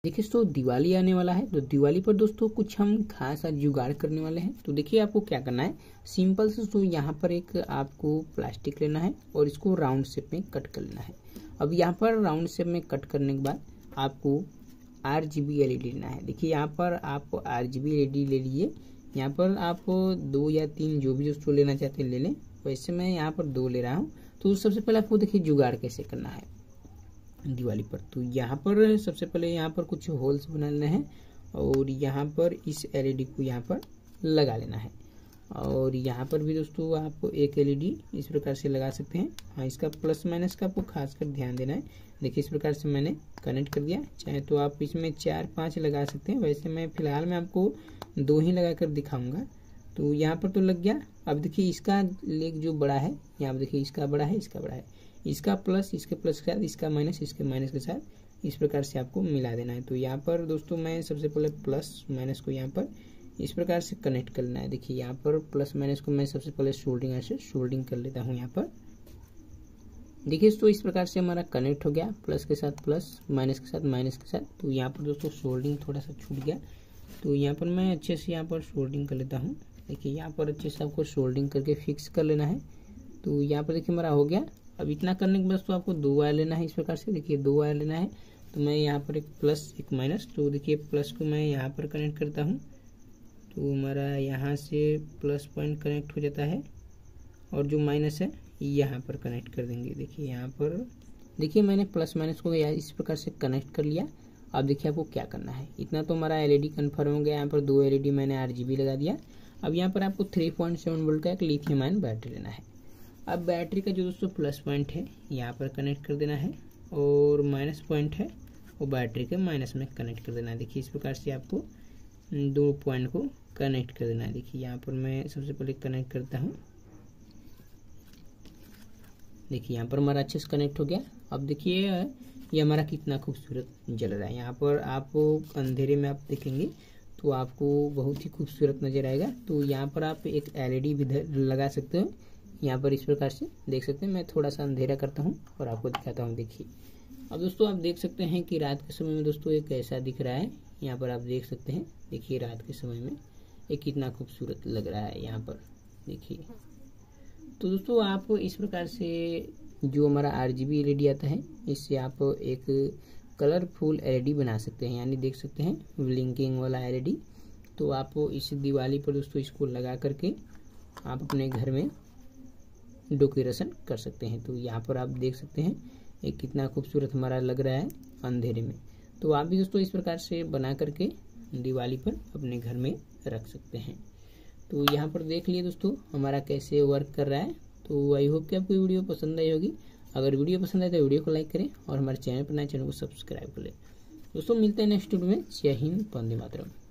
देखिए दोस्तों दिवाली आने वाला है, तो दिवाली पर दोस्तों कुछ हम खास आज जुगाड़ करने वाले हैं। तो देखिए आपको क्या करना है, सिंपल से दोस्तों यहाँ पर एक आपको प्लास्टिक लेना है और इसको राउंड शेप में कट कर लेना है। अब यहाँ पर राउंड शेप में कट करने के बाद आपको RGB LED लेना है। देखिए यहाँ पर आप RGB LED ले लीजिए। यहाँ पर आप 2 या 3 जो भी दोस्तों लेना चाहते हैं ले लें। वैसे मैं यहाँ पर 2 ले रहा हूँ। तो सबसे पहले आपको देखिए जुगाड़ कैसे करना है दिवाली पर। तो यहाँ पर सबसे पहले यहाँ पर कुछ होल्स बना लेना है और यहाँ पर इस LED को यहाँ पर लगा लेना है। और यहाँ पर भी दोस्तों आप एक LED इस प्रकार से लगा सकते हैं। हाँ, इसका प्लस माइनस का आपको खासकर ध्यान देना है। देखिए इस प्रकार से मैंने कनेक्ट कर दिया। चाहे तो आप इसमें 4-5 लगा सकते हैं, वैसे मैं फिलहाल में आपको 2 ही लगा कर दिखाऊंगा। तो यहाँ पर तो लग गया। अब देखिए इसका लेग जो बड़ा है, यहाँ पर देखिए इसका बड़ा है, इसका बड़ा है, इसका प्लस इसके प्लस के साथ, इसका माइनस इसके माइनस के साथ, इस प्रकार से आपको मिला देना है। तो यहाँ पर दोस्तों मैं सबसे पहले प्लस माइनस को यहाँ पर इस प्रकार से कनेक्ट कर लेना है। देखिए यहाँ पर प्लस माइनस को मैं सबसे पहले सोल्डिंग से सोल्डिंग कर लेता हूँ। यहाँ पर देखिए तो इस प्रकार से हमारा कनेक्ट हो गया, प्लस के साथ प्लस, माइनस के साथ माइनस के साथ। तो यहाँ पर दोस्तों सोल्डिंग थोड़ा सा छूट गया, तो यहाँ पर मैं अच्छे से यहाँ पर सोल्डिंग कर लेता हूँ। देखिए यहाँ पर अच्छे से आपको सोल्डिंग करके फिक्स कर लेना है। तो यहाँ पर देखिए हमारा हो गया। अब इतना करने के बाद तो आपको 2 वायर लेना है। इस प्रकार से देखिए 2 वायर लेना है। तो मैं यहाँ पर एक प्लस एक माइनस, तो देखिए प्लस को मैं यहाँ पर कनेक्ट करता हूँ। तो हमारा यहाँ से प्लस पॉइंट कनेक्ट हो जाता है और जो माइनस है यहाँ पर कनेक्ट कर देंगे। देखिए यहाँ पर देखिए मैंने प्लस माइनस को इस प्रकार से कनेक्ट कर लिया। अब देखिए आपको क्या करना है, इतना तो हमारा LED कन्फर्म हो गया। यहाँ पर 2 LED मैंने RGB लगा दिया। अब यहाँ पर आपको 3.7 वोल्ट का एक लिथियम आयन बैटरी लेना है। अब बैटरी का जो दोस्तों प्लस पॉइंट है यहाँ पर कनेक्ट कर देना है और माइनस पॉइंट है वो बैटरी के माइनस में कनेक्ट कर देना है। देखिए इस प्रकार से आपको 2 पॉइंट को कनेक्ट कर देना है। देखिए यहाँ पर मैं सबसे पहले कनेक्ट करता हूँ। देखिए यहाँ पर हमारा अच्छे से कनेक्ट हो गया। अब देखिए ये हमारा कितना खूबसूरत जल रहा है। यहाँ पर आप अंधेरे में आप देखेंगे तो आपको बहुत ही खूबसूरत नजर आएगा। तो यहाँ पर आप एक LED भी लगा सकते हो। यहाँ पर इस प्रकार से देख सकते हैं। मैं थोड़ा सा अंधेरा करता हूँ और आपको दिखाता हूँ। देखिए अब दोस्तों आप देख सकते हैं कि रात के समय में दोस्तों ये कैसा दिख रहा है। यहाँ पर आप देख सकते हैं। देखिए रात के समय में ये कितना खूबसूरत लग रहा है यहाँ पर देखिए। तो दोस्तों आप इस प्रकार से जो हमारा RGB LED आता है इससे आप एक कलरफुल LED बना सकते हैं, यानी देख सकते हैं ब्लिंकिंग वाला LED। तो आप इस दिवाली पर दोस्तों इसको लगा करके आप अपने घर में डेकोरेशन कर सकते हैं। तो यहाँ पर आप देख सकते हैं ये कितना खूबसूरत हमारा लग रहा है अंधेरे में। तो आप भी दोस्तों इस प्रकार से बना करके दिवाली पर अपने घर में रख सकते हैं। तो यहाँ पर देख लिए दोस्तों हमारा कैसे वर्क कर रहा है। तो आई होप कि आपको वीडियो पसंद आई होगी। अगर वीडियो पसंद आए तो वीडियो को लाइक करें और हमारे चैनल पर नए चैनल को सब्सक्राइब कर लें। दोस्तों मिलते हैं नेक्स्ट वीडियो में। जय हिंद, वंदे मातरम।